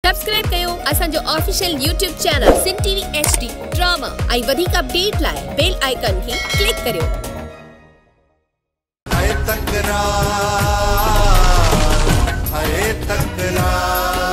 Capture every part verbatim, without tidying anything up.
Subscribe कयो असांजो official YouTube channel सिन टीवी एचडी ड्रामा ऐं वधीक अपडेट लाइ बेल आइकन खे क्लिक करियो। हाय तकरार, हाय तकरार।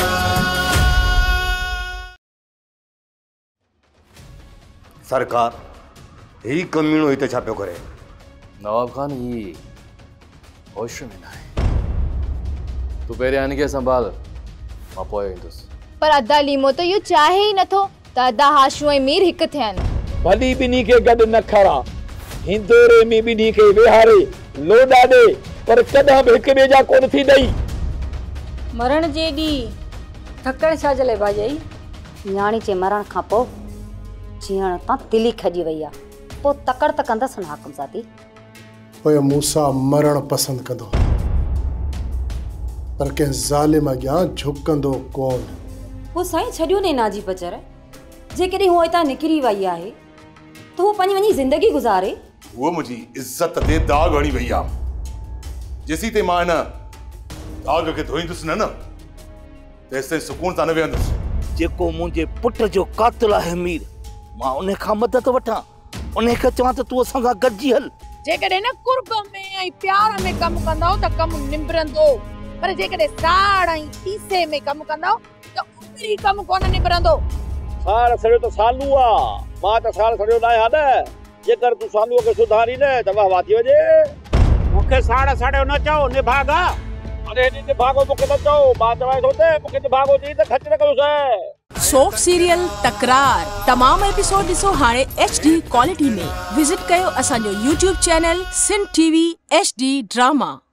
सरकार ही कमीणो हिते छा पियो करे? नवाब खान ही होश में ना है। तू पहिरियां हिनखे संभाल, मां पोइ ईंदुसि। पर अदा लीमो तो यो चाहे ही नथो त अदा हाशू ऐं मीर हिक थियनि। भली बिनी के गड न खड़ा, हिंदोरे में बिनी के विहारे लोडा दे, पर कदा भी हिक ॿिए जा कोन थी ॾई। मरण जे ॾी थकण छा जले भाई? न्याणी जे मरण खां पोइ जीअण तां दिली खजी वई आ, पोइ तकड़ त कंदसि न हाकम ज़ाती। ओए मूसा मरण पसंद कंदो, पर के ज़ालिम अॻियां झुकंदो कोन। वो साईं छॾियो ने नाजी बचर, जेकॾहिं हूअ हितां निकिरी वई आहे त हू पंहिंजी वञी ज़िंदगी गुज़ारे। वो मुझी इज्जत ते दाग हणी वई आहे। जेसी ते मां हिन दाग खे धोईंदुसि न न तेसिताईं सुकून सां न वेहंदुसि। जेको मुंहिंजे पुट जो कातिल आहे मीर, मां उन खां मदद वठां, उन खे चवां त तूं असां सां गॾिजी हल। जेकॾहिं न कुर्ब में ऐं प्यार में कमु कंदो त कमु निबरंदो, पर जेकॾहिं साड़ ऐं तीसे में कमु कंदो त उमिरि कमु कोन निबरंदो। साड़ सड़ियो त सालू आ, मां त साड़ सड़ियो न आहियां न। जेकर तूं सालूअ खे सुधारी न त वाह वाह थी वञे। मूंखे साड़ सड़ियो न चओ, निभागा। अरे हेॾी निभागो मूंखे न चओ, मां चवां थो त मूंखे निभागो चई त खच न कयोसि। सोप सीरियल तकरार तमाम एपिसोड ॾिसो हाणे एचडी क्वालिटी में। विजिट कयो असांजो यूट्यूब चैनल सिन टीवी एचडी ड्रामा।